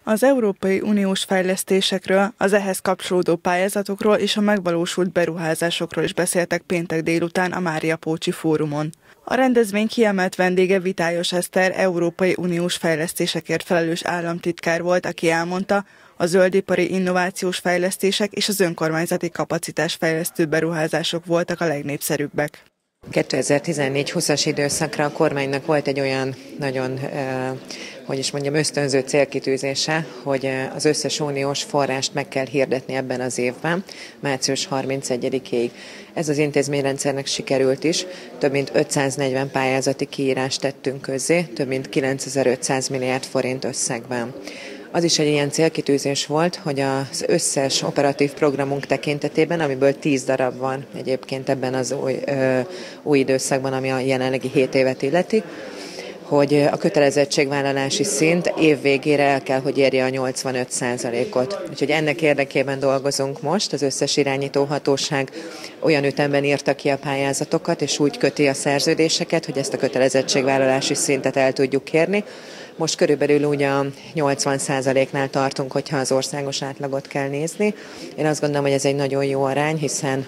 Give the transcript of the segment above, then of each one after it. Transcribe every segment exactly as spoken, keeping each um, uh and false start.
Az Európai Uniós fejlesztésekről, az ehhez kapcsolódó pályázatokról és a megvalósult beruházásokról is beszéltek péntek délután a Máriapócsi Fórumon. A rendezvény kiemelt vendége Vitályos Eszter Európai Uniós fejlesztésekért felelős államtitkár volt, aki elmondta, a zöldipari innovációs fejlesztések és az önkormányzati kapacitásfejlesztő beruházások voltak a legnépszerűbbek. kétezer-tizennégy húszas időszakra a kormánynak volt egy olyan nagyon, eh, hogy is mondjam, ösztönző célkitűzése, hogy az összes uniós forrást meg kell hirdetni ebben az évben, március harmincegyedikéig. Ez az intézményrendszernek sikerült is, több mint ötszáznegyven pályázati kiírást tettünk közzé, több mint kilencezer-ötszáz milliárd forint összegben. Az is egy ilyen célkitűzés volt, hogy az összes operatív programunk tekintetében, amiből tíz darab van egyébként ebben az új, ö, új időszakban, ami a jelenlegi hét évet illeti, hogy a kötelezettségvállalási szint év végére el kell, hogy érje a nyolcvanöt százalékot. Úgyhogy ennek érdekében dolgozunk most, az összes irányítóhatóság olyan ütemben írta ki a pályázatokat, és úgy köti a szerződéseket, hogy ezt a kötelezettségvállalási szintet el tudjuk érni. Most körülbelül úgy a nyolcvan százaléknál tartunk, hogyha az országos átlagot kell nézni. Én azt gondolom, hogy ez egy nagyon jó arány, hiszen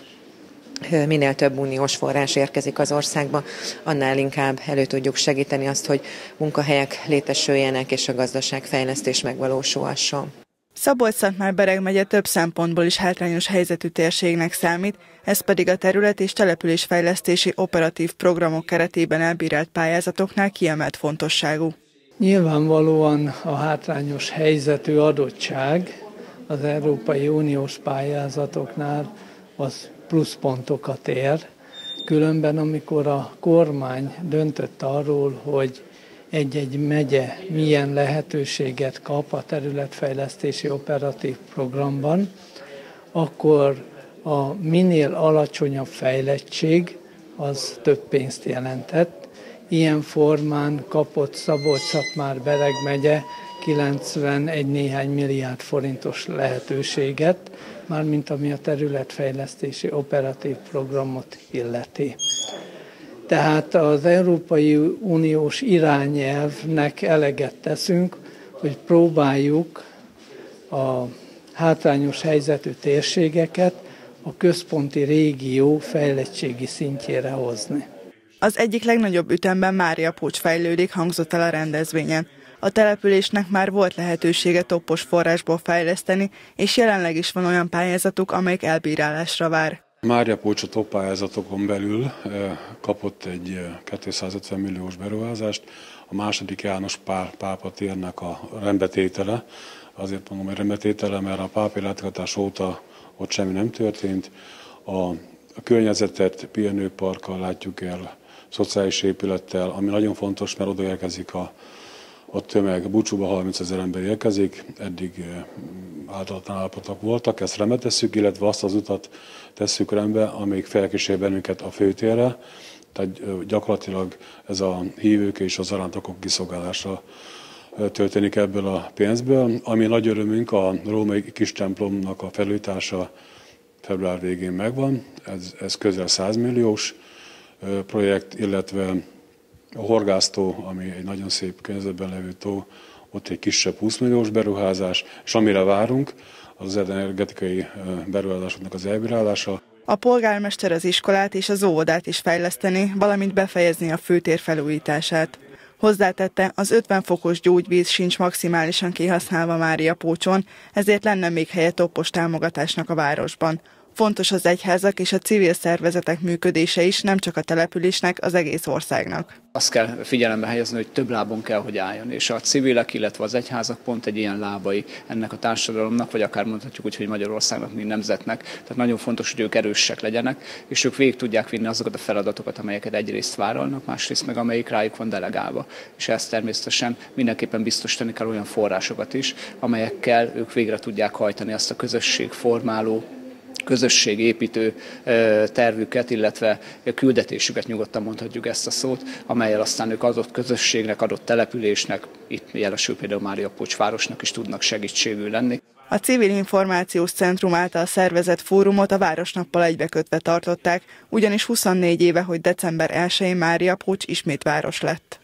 minél több uniós forrás érkezik az országba, annál inkább elő tudjuk segíteni azt, hogy munkahelyek létesüljenek és a gazdaságfejlesztés megvalósulhasson. Szabolcs-Szatmár-Bereg megye több szempontból is hátrányos helyzetű térségnek számít, ez pedig a terület- és településfejlesztési operatív programok keretében elbírált pályázatoknál kiemelt fontosságú. Nyilvánvalóan a hátrányos helyzetű adottság az Európai Uniós pályázatoknál az pluszpontokat ér, különben amikor a kormány döntött arról, hogy egy-egy megye milyen lehetőséget kap a területfejlesztési operatív programban, akkor a minél alacsonyabb fejlettség az több pénzt jelentett. Ilyen formán kapott Szabolcs-Szatmár-Bereg megye kilencvenegy néhány milliárd forintos lehetőséget, mármint ami a területfejlesztési operatív programot illeti. Tehát az Európai Uniós irányelvnek eleget teszünk, hogy próbáljuk a hátrányos helyzetű térségeket a központi régió fejlettségi szintjére hozni. Az egyik legnagyobb ütemben Máriapócs fejlődik, hangzott el a rendezvényen. A településnek már volt lehetősége toppos forrásból fejleszteni, és jelenleg is van olyan pályázatuk, amelyik elbírálásra vár. Máriapócs a top pályázatokon belül kapott egy kétszázötven milliós beruházást, a második János Pál pápa térnek a rendbetétele. Azért mondom, hogy rendbetétele, mert a pápai látogatás óta ott semmi nem történt. A, a környezetet pihenőparkkal látjuk el, szociális épülettel, ami nagyon fontos, mert oda érkezik a, a tömeg. Bucsúba harmincezer ember érkezik, eddig általatlan állapotok voltak, ezt rendbe tesszük, illetve azt az utat tesszük rendbe, amelyik felkísér bennünket a főtérre, tehát gyakorlatilag ez a hívők és az arántokok kiszolgálása történik ebből a pénzből, ami nagy örömünk, a római kis templomnak a felújítása február végén megvan, ez, ez közel száz milliós projekt, illetve a Horgásztó, ami egy nagyon szép környezetben levő tó, ott egy kisebb húsz milliós beruházás, és amire várunk, az az energetikai beruházásoknak az elbírálása. A polgármester az iskolát és az óvodát is fejleszteni, valamint befejezni a főtér felújítását. Hozzátette, az ötven fokos gyógyvíz sincs maximálisan kihasználva Máriapócson, ezért lenne még helye toppos támogatásnak a városban. Fontos az egyházak és a civil szervezetek működése is, nem csak a településnek, az egész országnak. Azt kell figyelembe helyezni, hogy több lábon kell, hogy álljon, és a civilek, illetve az egyházak pont egy ilyen lábai ennek a társadalomnak, vagy akár mondhatjuk úgy, hogy Magyarországnak, mint nemzetnek. Tehát nagyon fontos, hogy ők erősek legyenek, és ők végig tudják vinni azokat a feladatokat, amelyeket egyrészt vállalnak, másrészt meg amelyik rájuk van delegálva. És ezt természetesen mindenképpen biztosítani kell olyan forrásokat is, amelyekkel ők végre tudják hajtani azt a közösségformáló, közösségépítő tervüket, illetve küldetésüket, nyugodtan mondhatjuk ezt a szót, amellyel aztán ők adott közösségnek, adott településnek, itt jelesül például Máriapócs városnak is tudnak segítségül lenni. A Civil Információs Centrum által szervezett fórumot a Városnappal egybekötve tartották, ugyanis huszonnégy éve, hogy december elsején Máriapócs ismét város lett.